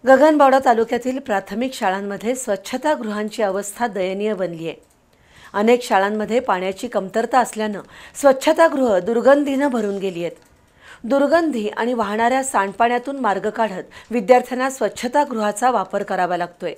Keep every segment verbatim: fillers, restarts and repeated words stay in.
गगनबावडा तालुक्यातील प्राथमिक शाळांमध्ये स्वच्छतागृहांची अवस्था दयनीय बनली आहे। अनेक शाळांमध्ये पाण्याची कमतरता असल्यानं स्वच्छतागृह दुर्गंधीनं भरून गेली आहेत। दुर्गंधी आणि वाहणाऱ्या सांडपाण्यातून मार्ग काढत विद्यार्थ्यांना स्वच्छतागृहाचा वापर करावा लागतोय।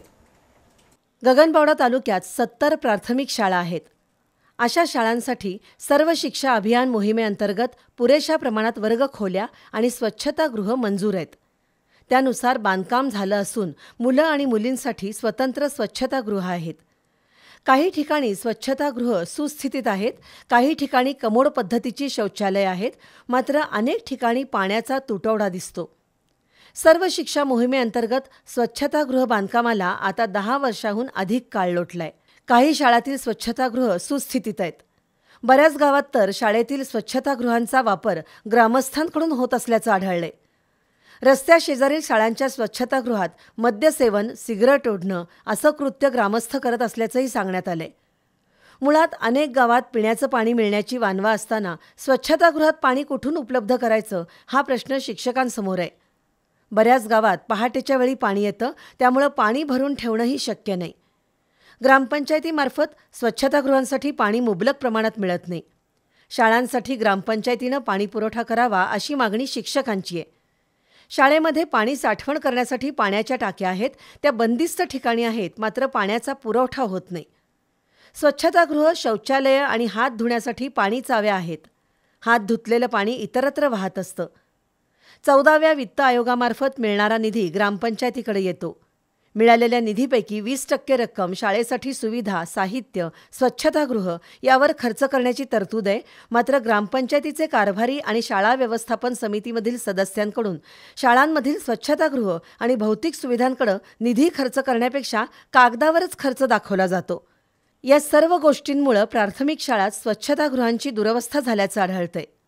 गगनबावडा तालुक्यात सत्तर प्राथमिक शाळा आहेत। अशा शाळांसाठी सर्व शिक्षा अभियान मोहिमेअंतर्गत पुरेशा प्रमाणात वर्गखोल्या आणि स्वच्छतागृह मंजूर आहेत। त्यानुसार बांधकाम झालं असून मुलं आणि मुलींसाठी स्वतंत्र स्वच्छतागृह आहेत। काही ठिकाणी स्वच्छतागृह सुस्थितीत आहेत, काही ठिकाणी कमोड पद्धतीची शौचालय आहेत, मात्र अनेक ठिकाणी पाण्याचा तुटवडा दिसतो। सर्व शिक्षा मोहिमेअंतर्गत स्वच्छतागृह बांधकामाला आता दहा वर्षांहून अधिक काळ लोटलाय। काही शाळांतील स्वच्छतागृह सुस्थितीत आहेत। बऱ्याच गावात तर शाळेतील स्वच्छतागृहांचा वापर ग्रामस्थांकडून होत असल्याचं आढळलंय। रस्त्या शेजारील शाळांच्या स्वच्छतागृहात मद्यसेवन, सिगारेट ओढणं असं कृत्य ग्रामस्थ करत असल्याचंही सांगण्यात आलंय। मुळात अनेक गावात पिण्याचं पाणी मिळण्याची वानवा असताना स्वच्छतागृहात पाणी कुठून उपलब्ध करायचं हा प्रश्न शिक्षकांसमोर आहे। बऱ्याच गावात पहाटेच्या वेळी पाणी येतं, त्यामुळे पाणी भरून ठेवणंही शक्य नाही। ग्रामपंचायतीमार्फत स्वच्छतागृहांसाठी पाणी मुबलक प्रमाणात मिळत नाही। शाळांसाठी ग्रामपंचायतीनं पाणी पुरवठा करावा अशी मागणी शिक्षकांची आहे। शाळेमध्ये पाणी साठवण करण्यासाठी पाण्याच्या टाक्या आहेत, त्या बंदिस्त ठिकाणी आहेत, मात्र पाण्याचा पुरवठा होत नाही। स्वच्छतागृह, शौचालय आणि हात धुण्यासाठी पाणी चाव्या आहेत। हात धुतलेलं पाणी इतरत्र वाहत असतं। चौदाव्या वित्त आयोगामार्फत मिळणारा निधी ग्रामपंचायतीकडे येतो। मिळालेल्या निधीपैकी वीस टक्के रक्कम शाळेसाठी सुविधा, साहित्य, स्वच्छतागृह यावर खर्च करण्याची तरतूद आहे। मात्र ग्रामपंचायतीचे कारभारी आणि शाळा व्यवस्थापन समितीमधील सदस्यांकडून शाळांमधील स्वच्छतागृह आणि भौतिक सुविधांकडे निधी खर्च करण्यापेक्षा कागदावरच खर्च दाखवला जातो। या सर्व गोष्टींमुळे प्राथमिक शाळात स्वच्छतागृहांची दुरवस्था झाल्याचं आढळतंय।